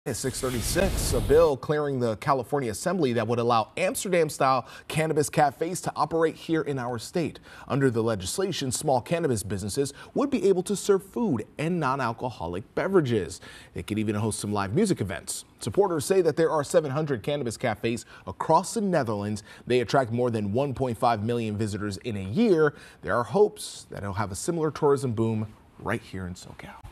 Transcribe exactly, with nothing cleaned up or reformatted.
At six thirty-six, a bill clearing the California Assembly that would allow Amsterdam-style cannabis cafes to operate here in our state. Under the legislation, small cannabis businesses would be able to serve food and non-alcoholic beverages. They could even host some live music events. Supporters say that there are seven hundred cannabis cafes across the Netherlands. They attract more than one point five million visitors in a year. There are hopes that it'll have a similar tourism boom right here in SoCal.